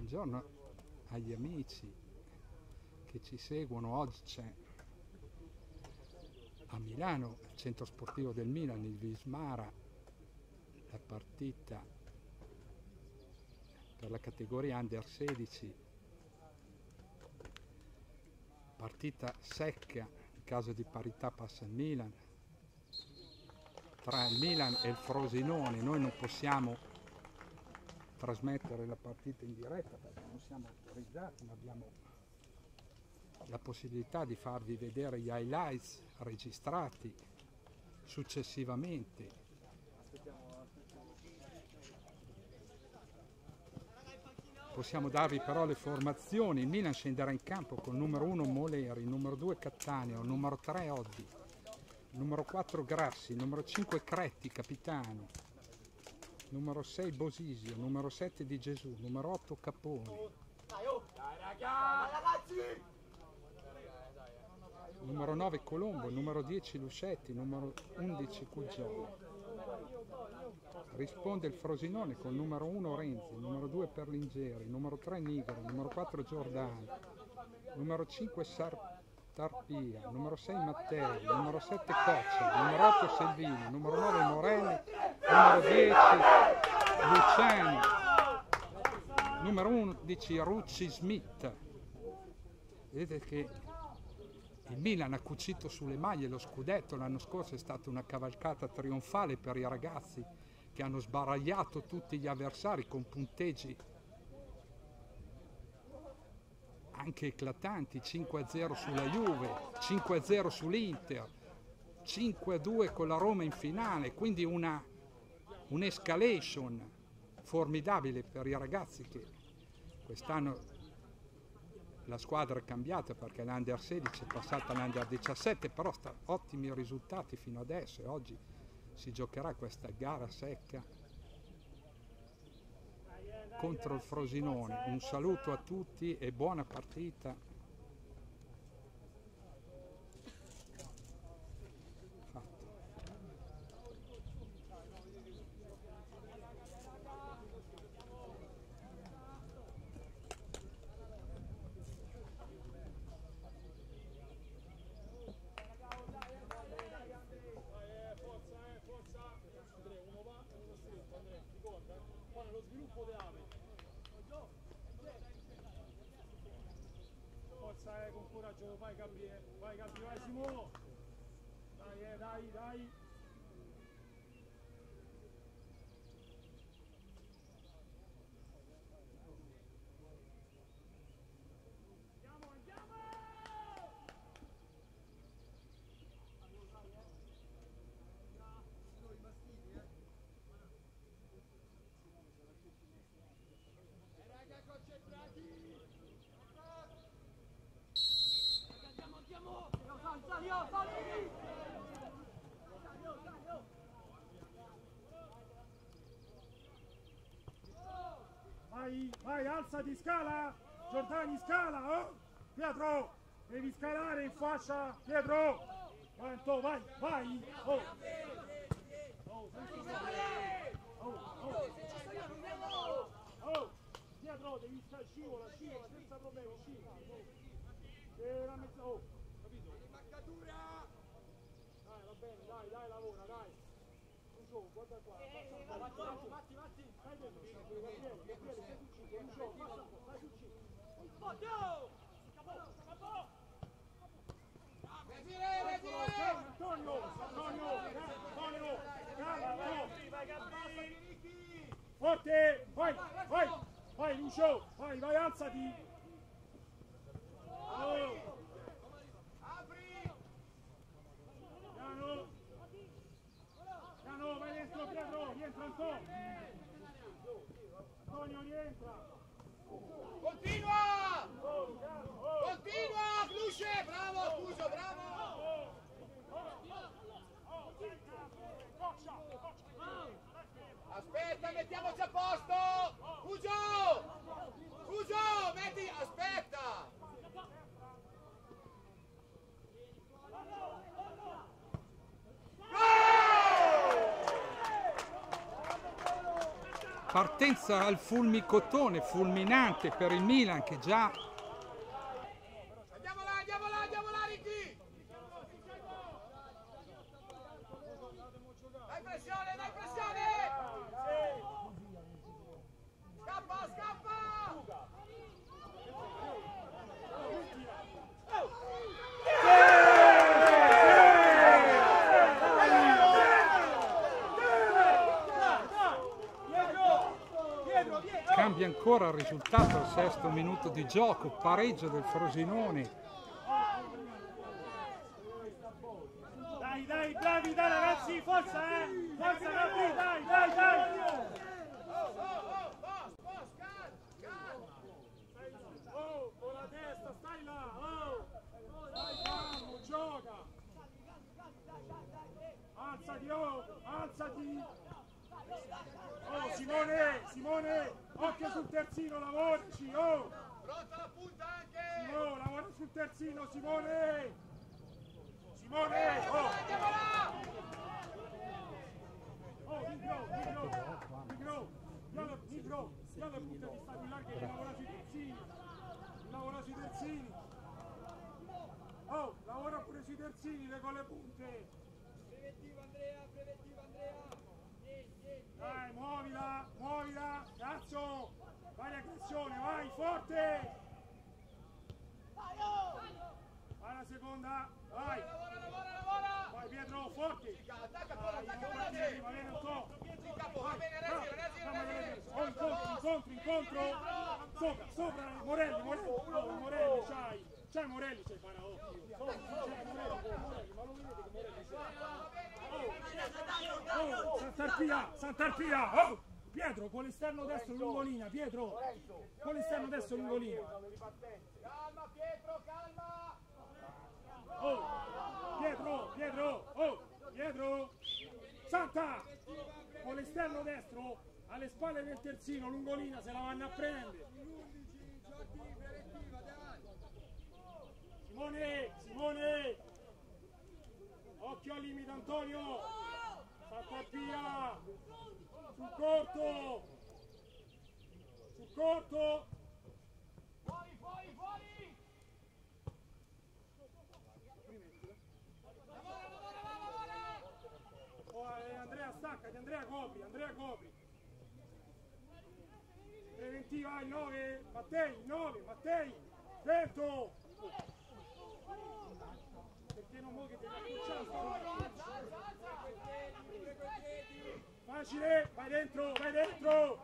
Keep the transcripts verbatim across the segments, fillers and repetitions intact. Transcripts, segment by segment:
Buongiorno agli amici che ci seguono. Oggi c'è a Milano, al centro sportivo del Milan, il Vismara, la partita per la categoria under sedici, partita secca, in caso di parità passa il Milan, tra il Milan e il Frosinone. Noi non possiamo trasmettere la partita in diretta perché non siamo autorizzati, ma abbiamo la possibilità di farvi vedere gli highlights registrati successivamente. Possiamo darvi però le formazioni. Il Milan scenderà in campo con il numero uno Moleri, il numero due Cattaneo, il numero tre Oddi, il numero quattro Grassi, il numero cinque Cretti, capitano, numero sei Bosisio, numero sette Di Gesù, numero otto Caponi, numero nove Colombo, numero dieci Lucetti, numero undici Cuggiolo. Risponde il Frosinone con il numero uno Renzi, numero due Perlingeri, numero tre Nigro, numero quattro Giordano, numero cinque Tarpia, numero sei Mattei, numero sette Coccia, numero otto Selvini, numero nove Morelli, numero dieci Luciani, numero undici Rucci Smith. Vedete che il Milan ha cucito sulle maglie lo scudetto. L'anno scorso è stata una cavalcata trionfale per i ragazzi che hanno sbaragliato tutti gli avversari con punteggi anche eclatanti, cinque a zero sulla Juve, cinque a zero sull'Inter, cinque a due con la Roma in finale, quindi una un'escalation formidabile per i ragazzi, che quest'anno la squadra è cambiata perché l'Under sedici è passata all'Under diciassette, però sta ottimi risultati fino adesso e oggi si giocherà questa gara secca contro il Frosinone. Un saluto a tutti e buona partita. Lo sviluppo te apre. Forza, eh, con coraggio, vai Gabri, eh. vai Gabri, vai Simo. Dai, eh, dai, dai. Andiamo, andiamo! Vai, vai, alzati, scala! Giordani, scala! Oh! Pietro! Devi scalare in fascia! Pietro! Vai, Anto, vai, vai! Oh! Oh, oh, oh! Oh! Pietro, devi scalare, scivola, scivola, senza problemi, scivola! E la mezza, oh! Capito? Dai, va bene, dai, dai, lavora, dai! Guarda qua, Matti, Matti, Matti, stai dentro, Gabriele, Gabriele, stai sul cinque, un gioco, passa un po', stai sul cinque. Oddio! Scapò, scapò! Antonio, Antonio, Antonio, calmo! Forte, vai, vai, vai Lucio, vai, vai, alzati! Oh. Piano! Piano, vai dentro Pietro, rientra Antonio! Antonio rientra! Continua! Continua, Luce! Bravo, Cuso, bravo! Aspetta, mettiamoci a posto! Cuso! Cuso, metti, aspetta! Partenza al fulmicotone, fulminante per il Milan che già... Andiamo là, andiamo là, andiamo là, Ricky! Dai pressione, dai pressione! Scappa, scappa! Cambia ancora il risultato al sesto minuto di gioco, pareggio del Frosinone. Dai, dai, bravi, dai ragazzi, forza, eh! Forza, Gabri, dai, dai, dai! Oh, con la testa, stai là, oh! Dai, calmo, gioca! Alzati, oh, alzati! Oh, Simone, Simone, occhio sul terzino, lavorici, oh! Pronta la punta anche! Simone, lavora sul terzino, Simone! Simone, oh! Andiamo là! Oh, Nigro, Nigro, Nigro, Nigro, Nigro, Nigro, punta di stare in largo che lavora sui terzini, lavora sui terzini. Oh, lavora pure sui terzini, le con le punte. Preventivo Andrea, preventivo Andrea! Dai, muovila, muovila, cazzo! Vai aggressione, vai, forte! Vai la seconda, vai! Lavora, lavora, lavora! Vai Pietro, forte! Attacca con attacca con la Ma viene un po'! Il capo, va bene, Resilo, Resilo, Resilo! Oh, incontro, incontro, incontro! Sopra, sopra, Morelli, Morelli! Oh, Morelli, c'hai! C'hai Morelli, c'hai Paraocchio! C'hai Morelli, Morelli, ma lo vedete che Morelli c'è? Oh, Sant'Arpia, Sant'Arpia! Oh! Pietro, con l'esterno destro lungolina, Pietro! Con l'esterno destro lungolina! Calma Pietro, calma! Oh! Pietro, Pietro! Oh! Pietro! Santa! Con l'esterno destro alle spalle del terzino, lungolina, se la vanno a prendere! Simone! Simone! Occhio al limite Antonio! Sant'Arpia! Sul corto! Sul corto! Fuori, fuori, fuori! Lavora, lavora, lavora! Oh, eh, Andrea staccati, Andrea copri, Andrea copri! Preventiva, il nove, Mattei, il nove, Mattei! Vento! Perché non muovi che ti facile, vai dentro, vai dentro!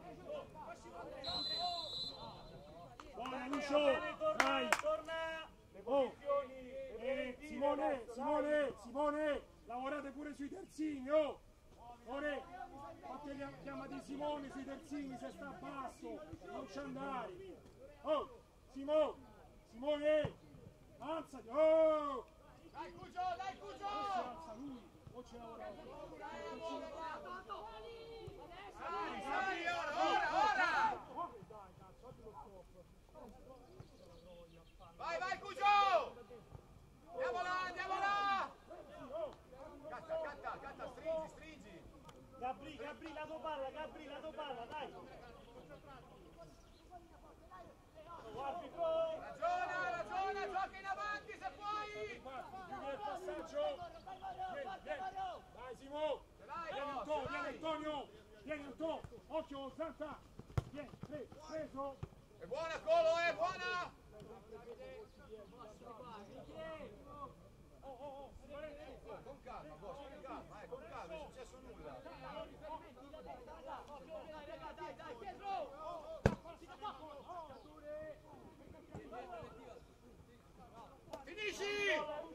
Buona Lucio, vai! Oh, eh, Simone, Simone, Simone, lavorate pure sui terzini, oh! Ore, fate gli chiamati Simone sui terzini se sta basso, non ci andare! Oh, Simo, Simone, alzati, oh! Dai Cugio, dai Cugio! Alza lui, o ce lavora. Dai, dai, ora, ora, ora! Vai, vai Cugio! Andiamo là, andiamo là! Catta, catta, catta, stringi, stringi! Gabri, Gabri, la tua palla, Gabri, la tua palla, dai! Guardi, bro! Ragiona, ragiona, gioca in avanti se puoi! Chiudi il passaggio! Vieni, vieni! Dai Simo! Ce l'hai, Vieni no, Antonio, ce vieni l'hai! Antonio! Vieni Antonio! Occhio, Santa! Vieni, pre- preso! È buona Colo, è buona! Oh, oh, oh! Con calma, boss, con calma, eh, con calma, non è successo nulla! Dai, dai, Pietro! Finisci!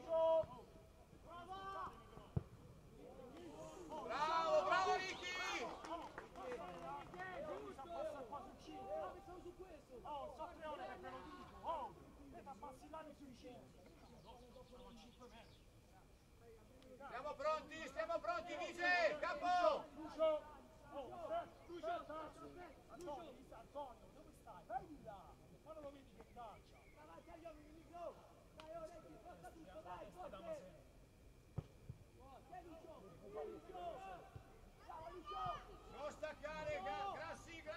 Bravo, bravo Ricky! Oh, Saprione che me lo dico! Oh! Aspetta, passi là sui vicini! Stiamo pronti, stiamo pronti, Vige! Capo! Lucio! Oh, aspetta! Lucio! Antonio, Antonio, dove stai? Vai di là! Ma non lo vedi che calcia? Davanti agli uomini, Nigro! Dai, ora ti passa tutto, dai, forte! Dai, Lucio! Dai, Lucio! Ciao, Lucio! Non staccare, Gra- Grassi, Grassi!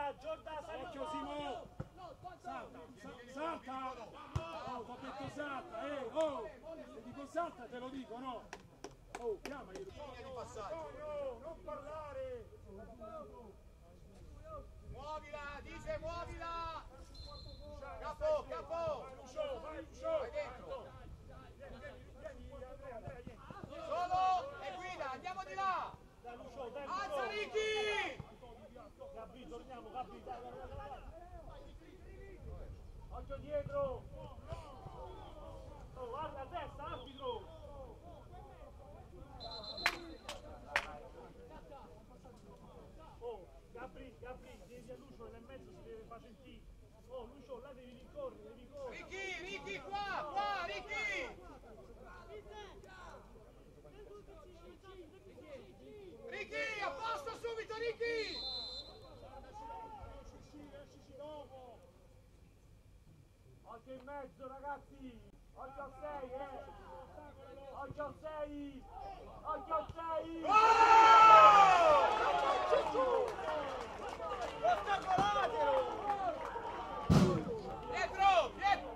Occhio Simo! Salta, sa- salta! Oh, t'ho detto salta, eh! Oh! Se dico salta te lo dico, no? Oh, chiamali! Antonio, non parlare! Muovila, dice muovila! Capo, capo! Vai Lucio, vai Lucio! Vai dentro! Vieni, vieni, vieni, Andrea, Andrea, vieni! Solo e guida, andiamo di là! Dai Lucio, dai Alza Ricky! Gabri, torniamo, Gabri, dai, dai, dai, dai! Occhio dietro! Oh, guarda a destra, arbitro! Oh, Gabri, Gabri, vieni a Lucio, nel mezzo si deve far sentire! Oh, Lucio, là devi rincorrere, devi correre! Ricky, Ricky, qua, qua, Ricky! Ricky, a posto subito, Ricky! Occhio in mezzo ragazzi! Occhio a sei, eh! Occhio a sei! Occhio a sei! Pietro, Pietro!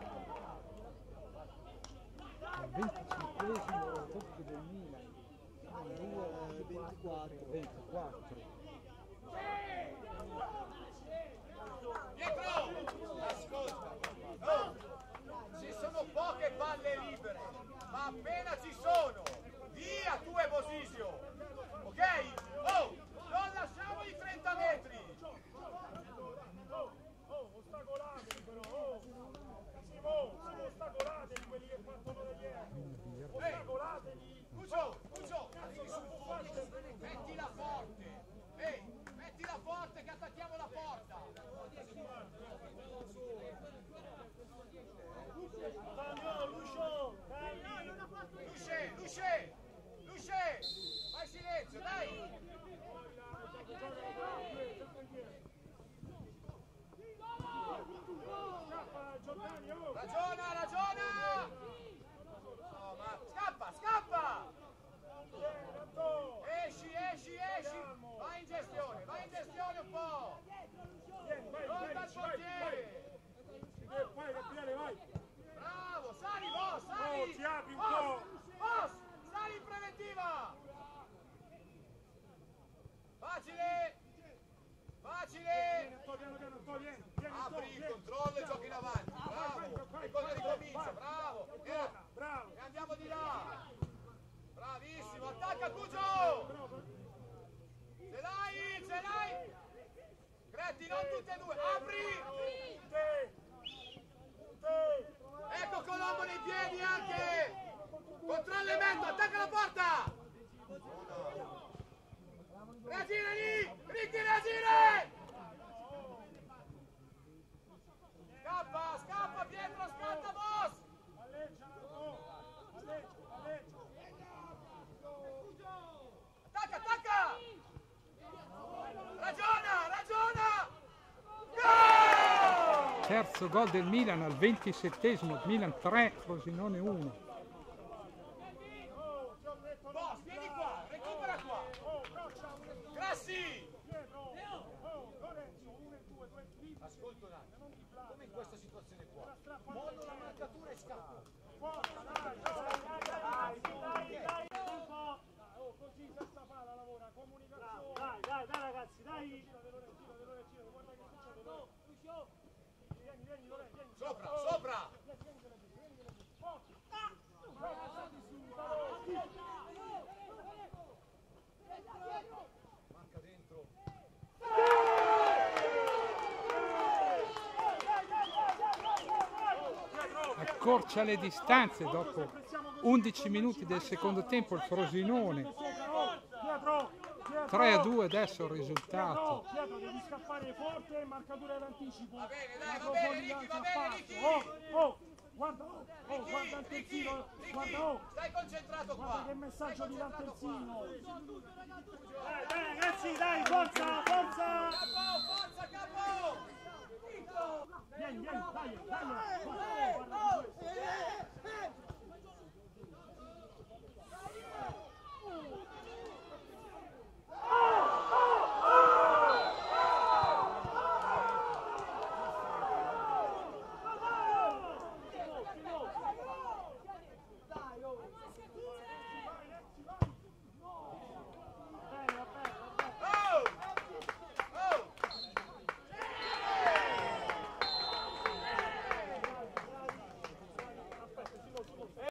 Al venticinquesimo doppio del Milan. ventiquattro. ventiquattro. Pietro! Ascolta! Oh, ci sono poche palle libere, ma appena ci sono, via tue position! Ok? Oh, non lasciamo i trenta metri! Oh, oh, ostacolatevi però, oh! Simo, Simo, ostacolatevi quelli che partono da ieri! Ostacolatevi! Lucio, Lucio, mettila forte! Ehi, mettila forte che attacchiamo la porta! Antonio, Lucio! Dai! Luce, Luce, Luce! Fai silenzio, dai! Scappa Giordani, oh! Ragiona, ragiona! No, ma scappa, scappa! Esci, esci, esci! Vai in gestione, vai in gestione un po'! Vieni, vai, Non vai, dal vai, portiere! vai! Vai, Gabriele, vai! Bravo, sali, boss, sali! Oh, ti apri un Boss, po'. boss, sali in preventiva! Facile! Facile! Piano, piano, Antonio, vieni, vieni, Apri vieni. il controllo e giochi in avanti, bravo! E poi ricomincia, bravo! E, Bravo! e andiamo di là! Bravissimo, attacca Cugio! Ce l'hai, ce l'hai! Gretti, non tutte e due, apri! Te! Te! Ecco Colombo nei piedi anche! Controllamento, attacca la porta! Reagire lì! Ricky, reagire! Scappa, scappa Pietro, scatta boss! Alleggia, oh! Alleggia, alleggia! Attacca, attacca! Ragiona, ragiona! Gol! Terzo gol del Milan al ventisettesimo, Milan tre, Frosinone uno. Oh, ti ho detto Boss, vieni qua, recupera qua! oh, braccia, uno e due, Grassi! dietro! Oh, Lorenzo, uno e due, due, lì, Ascolta un attimo, non ti blanda. come in questa situazione qua? Strappa Mollo la marcatura e scappa! Forza, dai, dai, dai, dai, dai, un po'. Oh, così senza palla lavora, comunicazione. Dai, dai, dai ragazzi, dai. Gira, Lorenzo, gira, Lorenzo, guarda che succede. No, Lucio. Vieni, vieni, Lorenzo, vieni. Sopra, Oh. sopra! Vieni, vieni, Lorenzo, vieni, Lorenzo. Forza. Dai, passati su, dai. Manca dentro! Accorcia le distanze dopo undici minuti del secondo tempo il Frosinone. Pietro, Pietro. tre a due adesso il risultato. Pietro, Pietro, devi scappare forte, marcatura d'anticipo. Va bene, dai, va Dopo bene, gli Ricky, altri va a bene, passo. Ricky. Oh, oh, guarda, oh, oh, guarda il Ricky, Ricky, terzino, Ricky, guarda, oh. stai concentrato qua! Guarda che messaggio Stai ti dà il concentrato qua. terzino. Dai, dai ragazzi, dai, forza!